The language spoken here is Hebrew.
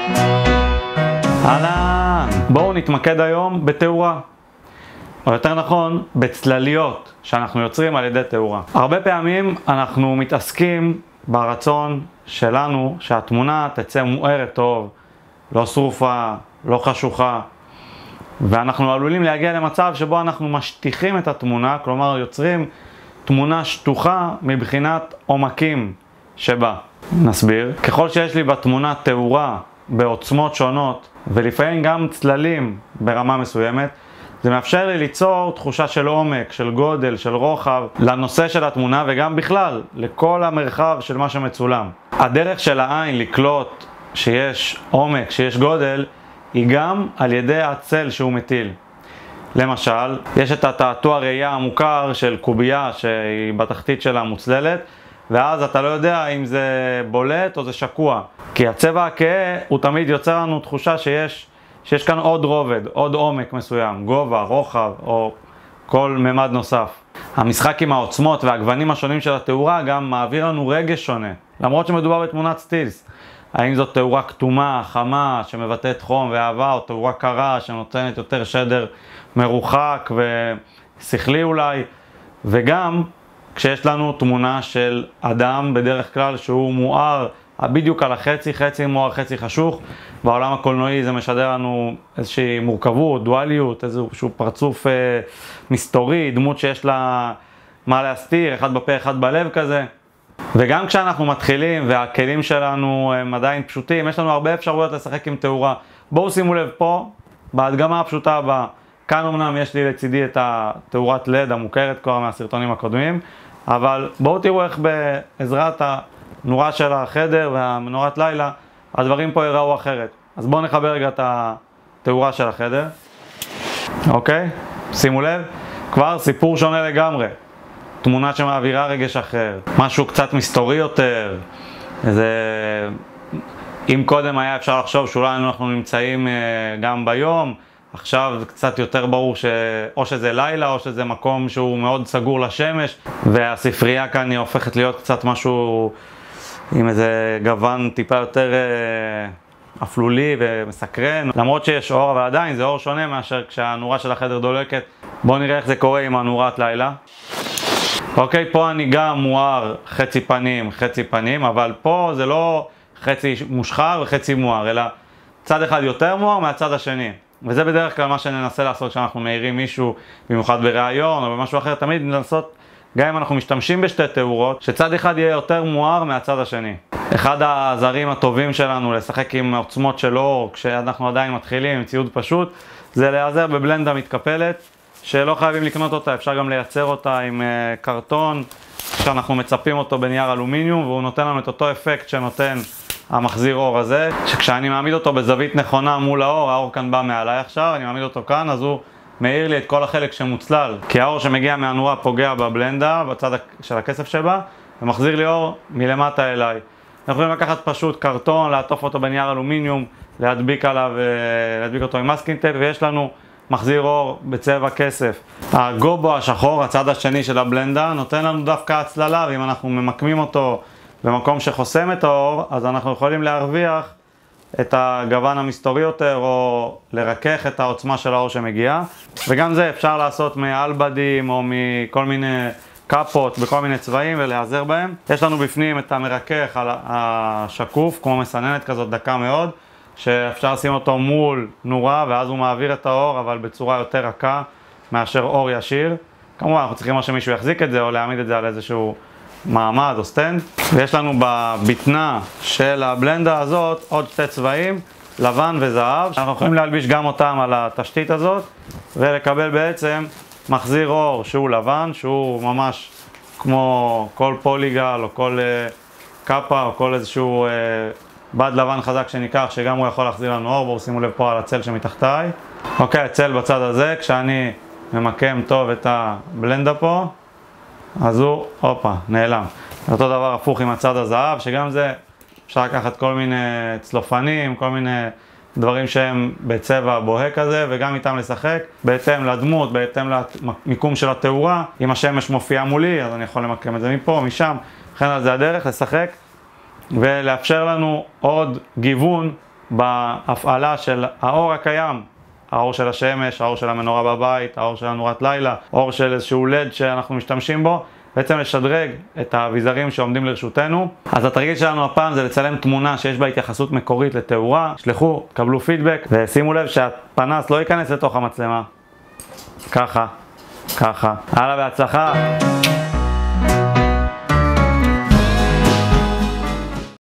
אהלן, בואו נתמקד היום בתאורה, או יותר נכון בצלליות שאנחנו יוצרים על ידי תאורה. הרבה פעמים אנחנו מתעסקים ברצון שלנו שהתמונה תצא מוארת טוב, לא שרופה, לא חשוכה, ואנחנו עלולים להגיע למצב שבו אנחנו משטיחים את התמונה, כלומר יוצרים תמונה שטוחה מבחינת עומקים שבה. נסביר. ככל שיש לי בתמונה תאורה בעוצמות שונות ולפעמים גם צללים ברמה מסוימת, זה מאפשר לי ליצור תחושה של עומק, של גודל, של רוחב לנושא של התמונה וגם בכלל לכל המרחב של מה שמצולם. הדרך של העין לקלוט שיש עומק, שיש גודל, היא גם על ידי הצל שהוא מטיל. למשל, יש את התעתוע ראייה המוכר של קובייה שהיא בתחתית שלה מוצללת, ואז אתה לא יודע אם זה בולט או זה שקוע. כי הצבע הכהה הוא תמיד יוצר לנו תחושה שיש כאן עוד רובד, עוד עומק מסוים, גובה, רוחב או כל ממד נוסף. המשחק עם העוצמות והגוונים השונים של התאורה גם מעביר לנו רגש שונה, למרות שמדובר בתמונת סטילס. האם זאת תאורה כתומה, חמה, שמבטאת חום ואהבה, או תאורה קרה שנותנת יותר שדר מרוחק ושכלי אולי. וגם כשיש לנו תמונה של אדם בדרך כלל שהוא מואר בדיוק על החצי, חצי מואר, חצי חשוך. בעולם הקולנועי זה משדר לנו איזושהי מורכבות, דואליות, איזשהו פרצוף מסתורי, דמות שיש לה מה להסתיר, אחד בפה, אחד בלב כזה. וגם כשאנחנו מתחילים והכלים שלנו הם עדיין פשוטים, יש לנו הרבה אפשרויות לשחק עם תאורה. בואו שימו לב פה, בהדגמה הפשוטה הבאה. כאן אמנם יש לי לצידי את התאורת לד המוכרת כבר מהסרטונים הקודמים, אבל בואו תראו איך בעזרת הנורה של החדר והמנורת לילה, הדברים פה יראו אחרת. אז בואו נחבר רגע את התאורה של החדר. אוקיי? שימו לב, כבר סיפור שונה לגמרי. תמונה שמעבירה רגש אחר, משהו קצת מסתורי יותר. אם קודם היה אפשר לחשוב שאולי אנחנו נמצאים גם ביום, עכשיו זה קצת יותר ברור או שזה לילה או שזה מקום שהוא מאוד סגור לשמש, והספרייה כאן היא הופכת להיות קצת משהו עם איזה גוון טיפה יותר אפלולי ומסקרן. למרות שיש אור, אבל עדיין זה אור שונה מאשר כשהנורה של החדר דולקת. בואו נראה איך זה קורה עם הנורת לילה. אוקיי, פה אני גם מואר חצי פנים, חצי פנים, אבל פה זה לא חצי מושחר וחצי מואר, אלא צד אחד יותר מואר מהצד השני. וזה בדרך כלל מה שננסה לעשות כשאנחנו מאירים מישהו, במיוחד בראיון או במשהו אחר, תמיד ננסות, גם אם אנחנו משתמשים בשתי תאורות, שצד אחד יהיה יותר מואר מהצד השני. אחד העזרים הטובים שלנו לשחק עם עוצמות של אור, כשאנחנו עדיין מתחילים עם ציוד פשוט, זה להיעזר בבלנדה מתקפלת, שלא חייבים לקנות אותה, אפשר גם לייצר אותה עם קרטון, שאנחנו מצפים אותו בנייר אלומיניום, והוא נותן לנו את אותו אפקט שנותן המחזיר אור הזה, שכשאני מעמיד אותו בזווית נכונה מול האור, האור כאן בא מעליי עכשיו, אני מעמיד אותו כאן, אז הוא מאיר לי את כל החלק שמוצלל, כי האור שמגיע מהנורה פוגע בבלנדה, בצד של הכסף שבה, ומחזיר לי אור מלמטה אליי. אנחנו יכולים לקחת פשוט קרטון, לעטוף אותו בנייר אלומיניום, להדביק עליו, להדביק אותו עם מסקינג טייפ, ויש לנו מחזיר אור בצבע כסף. הגובו השחור, הצד השני של הבלנדה, נותן לנו דווקא הצללה, ואם אנחנו ממקמים אותו במקום שחוסם את האור, אז אנחנו יכולים להרוויח את הגוון המסתורי יותר, או לרכך את העוצמה של האור שמגיעה. וגם זה אפשר לעשות מאלבדים, או מכל מיני קאפות, בכל מיני צבעים, ולהיעזר בהם. יש לנו בפנים את המרכך השקוף, כמו מסננת כזאת דקה מאוד, שאפשר לשים אותו מול נורה, ואז הוא מעביר את האור, אבל בצורה יותר רכה מאשר אור ישיר. כמובן, אנחנו צריכים שמישהו יחזיק את זה, או להעמיד את זה על איזשהו מעמד או סטנד. ויש לנו בבטנה של הבלנדה הזאת עוד שתי צבעים, לבן וזהב. אנחנו יכולים להלביש גם אותם על התשתית הזאת, ולקבל בעצם מחזיר אור שהוא לבן, שהוא ממש כמו כל פוליגל, או כל קאפה, או כל איזשהו בד לבן חזק שניקח, שגם הוא יכול להחזיר לנו אור. בואו שימו לב פה על הצל שמתחתיי. אוקיי, הצל בצד הזה, כשאני ממקם טוב את הבלנדה פה, אז הוא, הופה, נעלם. אותו דבר הפוך עם הצד הזהב, שגם זה אפשר לקחת כל מיני צלופנים, כל מיני דברים שהם בצבע בוהה כזה, וגם איתם לשחק, בהתאם לדמות, בהתאם למיקום של התאורה. אם השמש מופיעה מולי, אז אני יכול למקם את זה מפה, משם. לכן זה הדרך לשחק ולאפשר לנו עוד גיוון בהפעלה של האור הקיים, האור של השמש, האור של המנורה בבית, האור של הנורת לילה, אור של איזשהו לד שאנחנו משתמשים בו, בעצם לשדרג את האביזרים שעומדים לרשותנו. אז התרגיל שלנו הפעם זה לצלם תמונה שיש בה התייחסות מקורית לתאורה. שלחו, קבלו פידבק, ושימו לב שהפנס לא ייכנס לתוך המצלמה. ככה, ככה. הלאה, בהצלחה.